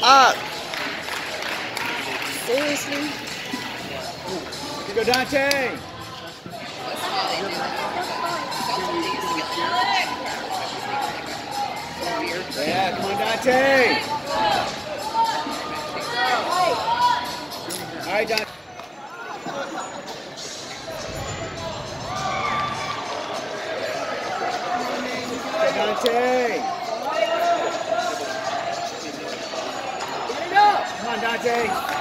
up. Seriously? Here go Dante. Yeah, come on Dante. All right, Dante. Dante. Come on, Dante.